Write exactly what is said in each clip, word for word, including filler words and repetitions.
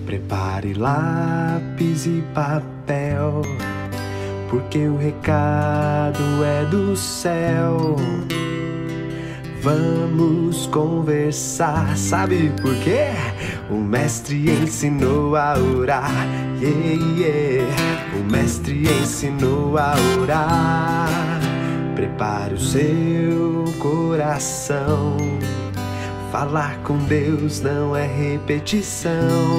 Prepare lápis e papel, porque o recado é do céu. Vamos conversar, sabe por quê? O mestre ensinou a orar, yeah, yeah. O mestre ensinou a orar. Prepare o seu coração, falar com Deus não é repetição.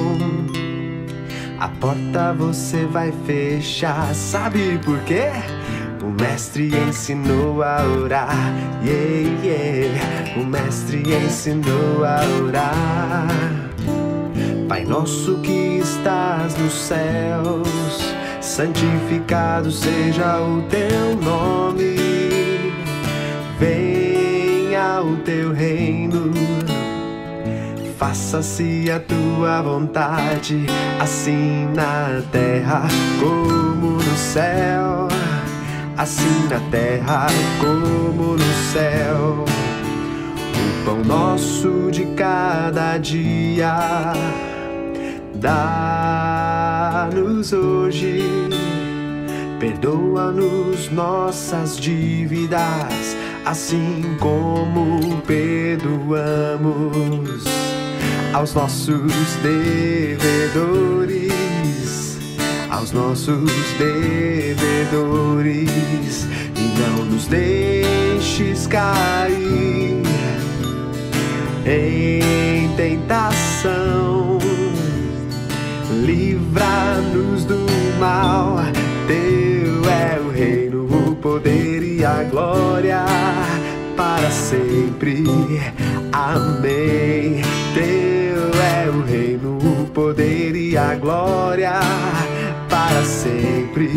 A porta você vai fechar, sabe por quê? O mestre ensinou a orar, yeah, yeah. O mestre ensinou a orar. Pai nosso que estás nos céus, santificado seja o teu nome. Venha o teu reino, faça-se a tua vontade, assim na terra como no céu. Assim na terra como no céu. O pão nosso de cada dia dá-nos hoje. Perdoa-nos nossas dívidas, assim como perdoamos aos nossos devedores. Aos nossos devedores, e não nos deixes cair em tentação. Livra-nos do mal, teu é o reino, o poder e a glória para sempre. Amém. Teu é o reino, o poder e a glória para sempre.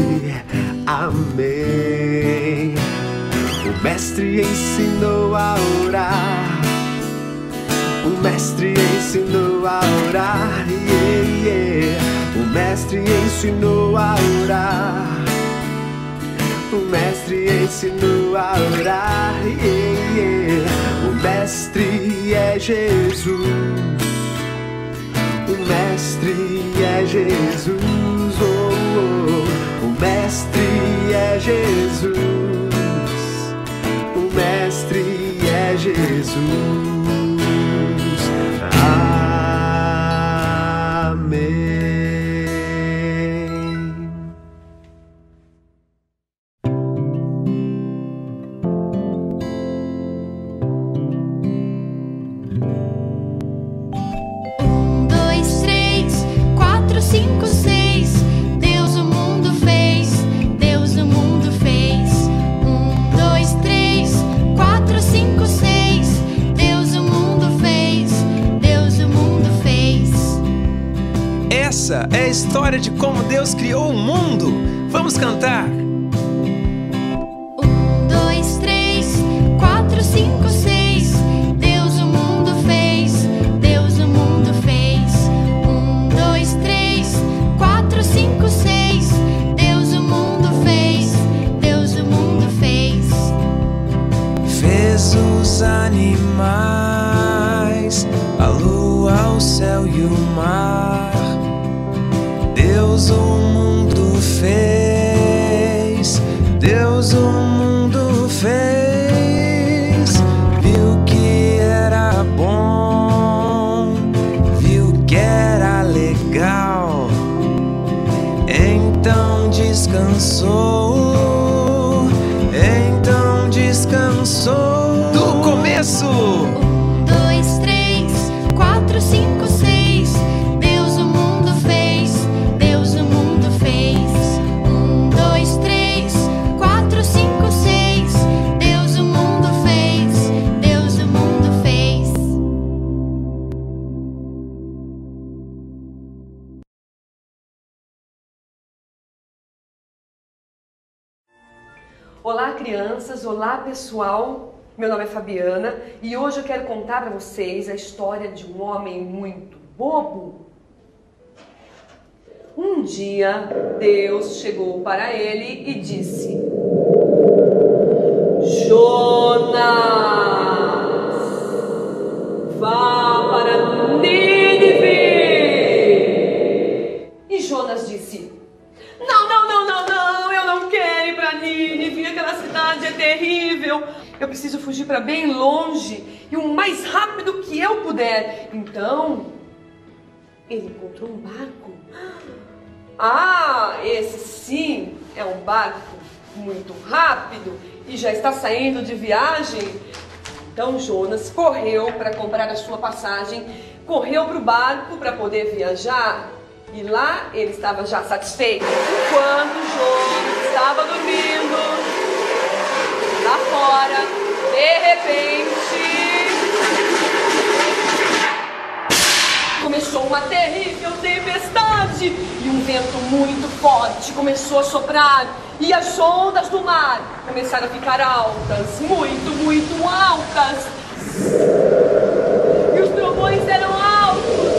Amém. O mestre ensinou a orar. O mestre ensinou a orar, yeah, yeah. O mestre ensinou a orar. O mestre ensinou a orar, yeah, yeah. O mestre é Jesus. O mestre é Jesus, oh, oh. O mestre é Jesus. O mestre é Jesus. Essa é a história de como Deus criou o mundo. Vamos cantar! Um, dois, três, quatro, cinco, seis. Deus o mundo fez, Deus o mundo fez. Um, dois, três, quatro, cinco, seis. Deus o mundo fez, Deus o mundo fez. Fez os animais, a lua, o céu e o mar. Deus o mundo fez, Deus o mundo fez. Viu que era bom, viu que era legal, então descansou, então descansou. Do começo! Um, dois, três, quatro, cinco, seis. Deus o mundo fez, Deus o mundo fez. Um, dois, três, quatro, cinco, seis. Deus o mundo fez, Deus o mundo fez. Olá, crianças! Olá, pessoal! Meu nome é Fabiana e hoje eu quero contar para vocês a história de um homem muito bobo. Um dia, Deus chegou para ele e disse: Jonas, vá para Nínive para bem longe e o mais rápido que eu puder. Então, ele encontrou um barco. Ah, esse sim é um barco muito rápido e já está saindo de viagem. Então Jonas correu para comprar a sua passagem, correu para o barco para poder viajar. E lá ele estava já satisfeito. Quando Jonas estava dormindo, lá fora, de repente, começou uma terrível tempestade e um vento muito forte começou a soprar e as ondas do mar começaram a ficar altas, muito, muito altas. E os trovões eram altos.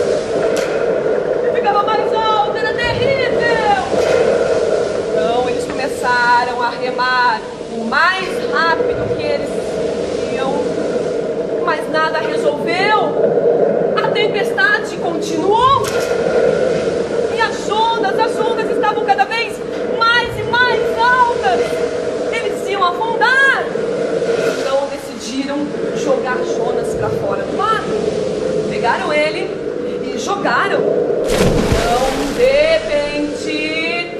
E ficava mais alto, era terrível. Então eles começaram a remar o mais rápido que eles iam, mas nada resolveu. A tempestade continuou e as ondas, as ondas estavam cada vez mais e mais altas. Eles iam afundar. Então decidiram jogar Jonas para fora do mar. Pegaram ele e jogaram. Então, de repente,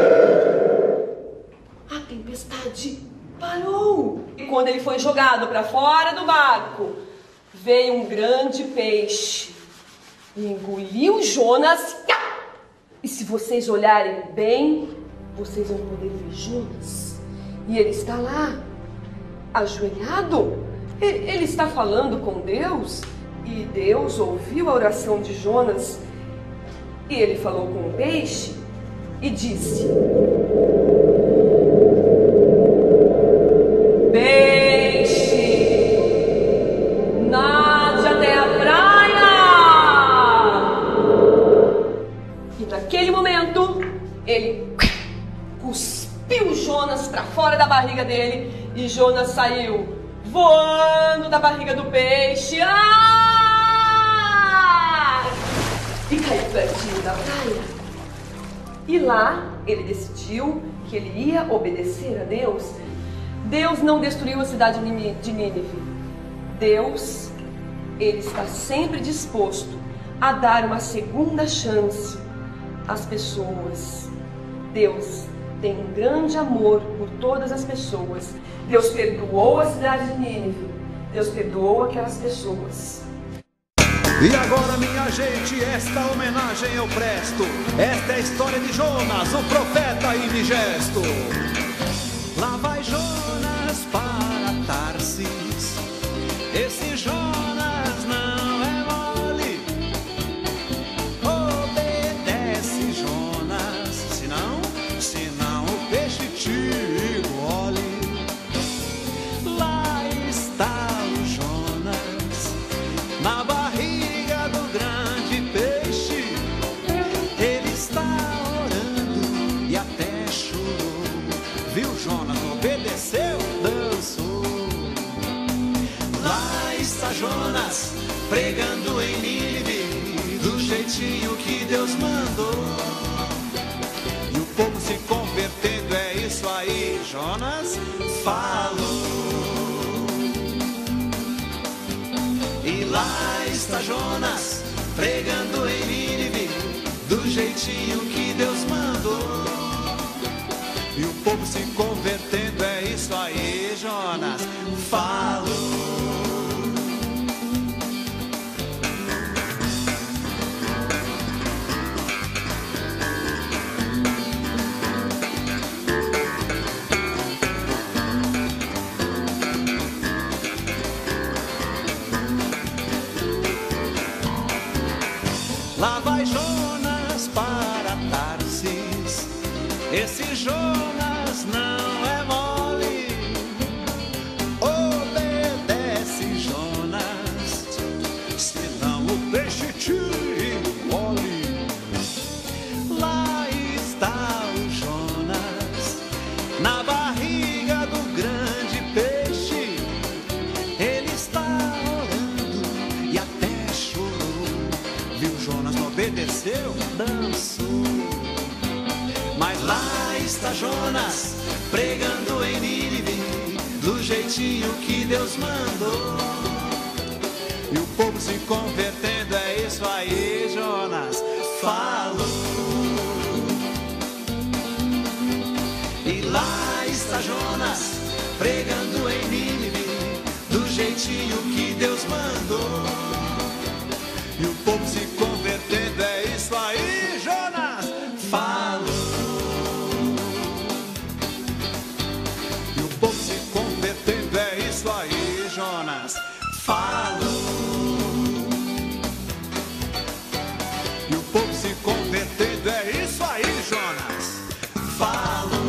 a tempestade parou. E quando ele foi jogado para fora do barco, veio um grande peixe e engoliu Jonas. E se vocês olharem bem, vocês vão poder ver Jonas. E ele está lá, ajoelhado. Ele está falando com Deus. E Deus ouviu a oração de Jonas. E ele falou com o peixe e disse: nade até a praia. E naquele momento ele cuspiu Jonas para fora da barriga dele e Jonas saiu voando da barriga do peixe. Ah! E caiu pertinho da praia. E lá ele decidiu que ele ia obedecer a Deus. Deus não destruiu a cidade de Nínive. Deus, ele está sempre disposto a dar uma segunda chance às pessoas. Deus tem um grande amor por todas as pessoas. Deus perdoou a cidade de Nínive. Deus perdoou aquelas pessoas. E agora, minha gente, esta homenagem eu presto. Esta é a história de Jonas, o profeta indigesto. Lá vai Jonas para Tarsis. Esse Jonas não é mole. Obedece, Jonas, senão, senão o peixe te engole. Lá está o Jonas, na barriga do grande peixe. Ele está orando e até chorou. Viu, Jonas, obedeceu, dançou. Lá está Jonas, pregando em Nínive, do jeitinho que Deus mandou. E o povo se convertendo, é isso aí, Jonas falou. E lá está Jonas, pregando em Nínive, do jeitinho que Deus mandou. E o povo se convertendo, é isso aí, Jonas falou. Lá vai Jonas para Tarsis. Esse Jonas não é mole. Obedece, Jonas, senão o peixe te engole. Lá está o Jonas, na barriga do grande peixe. Ele está orando e até chorou. Viu, Jonas não obedeceu, dançou. Mas lá está Jonas, pregando em Nínive, do jeitinho que Deus mandou. E o povo se convertendo, é isso aí, Jonas falou. E lá está Jonas pregando em Nínive, do jeitinho que Deus mandou. E o povo se convertendo, é isso aí, Jonas falou. E o povo se convertendo, é isso aí, Jonas falou. E o povo se convertendo, é isso aí, Jonas falou.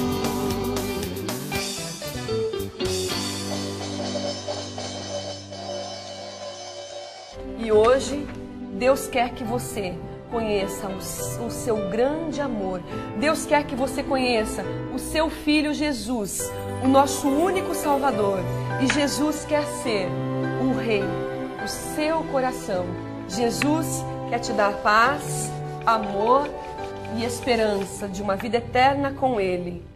E hoje, Deus quer que você conheça o, o seu grande amor. Deus quer que você conheça o seu Filho Jesus, o nosso único Salvador. E Jesus quer ser o Rei do seu coração. Jesus quer te dar paz, amor e esperança de uma vida eterna com Ele.